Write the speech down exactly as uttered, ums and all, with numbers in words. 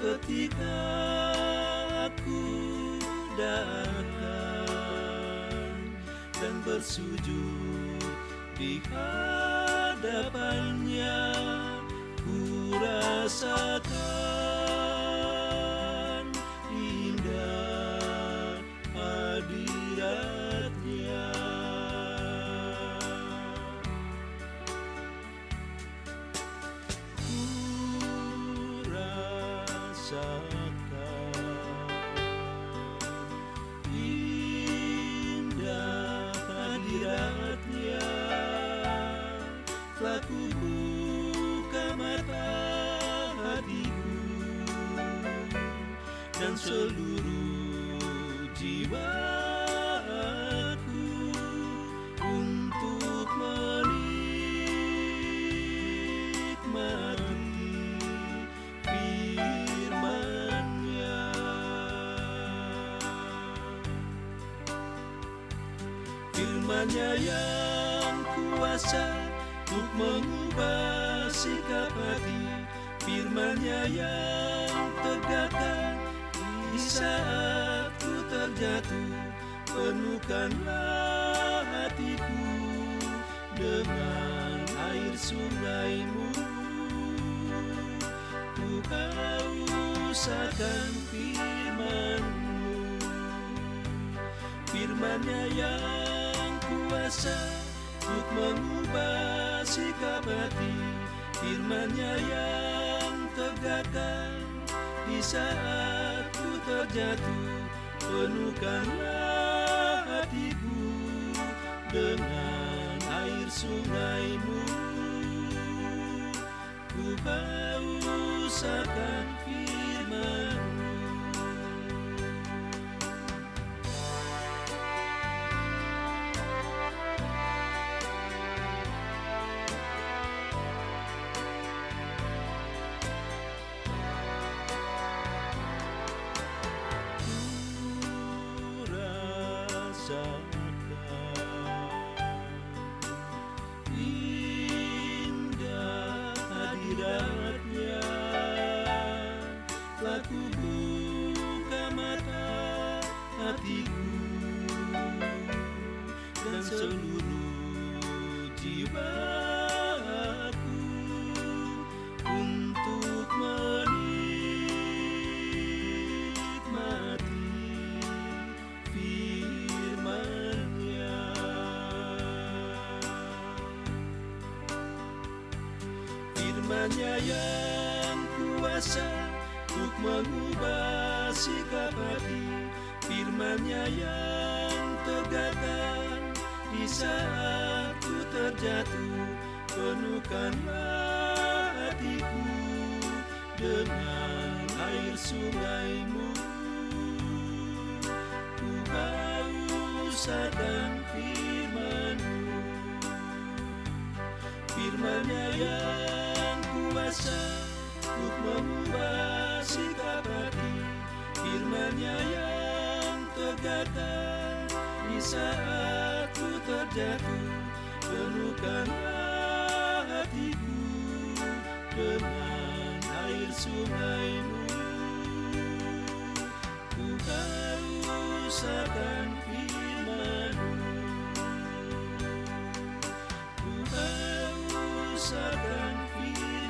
ketika aku datang dan bersujud di hadapannya, ku rasakan indah hadiratnya. Ku rasakan indah hadiratnya, telah ku buka mata hatiku dan seluruh jiwaku untuk menikmati firman-Nya. Firman-Nya yang kuasa untuk mengubah sikap hati, firman-Nya yang tegakkan di saat ku terjatuh. Penuhkanlah hatiku dengan air sungai-Mu, ku haus akan firman-Mu. Firman-Nya yang kuasa untuk mengubah sikap hati, firman-Nya yang tegakkan di saat ku terjatuh. Penuhkanlah hatiku dengan air sungai-Mu, ku haus akan firman-Mu. Indah hadiratnya, telah ku buka mata hatiku dan seluruh jiwaku untuk menikmati firman-Nya. Firman-Nya yang kuasa untuk mengubah sikap hati, firman-Nya yang tegakkan di saat ku terjatuh. Penuhkanlah hatiku dengan air sungai-Mu, ku haus akan firman-Mu. Firman-Nya yang kuasa untuk mengubah sikap hati, firman-Nya yang tegakkan di saat ku terjatuh. Penuhkanlah hatiku dengan air sungai-Mu, ku haus akan firman-Mu, ku haus akan firman-Mu.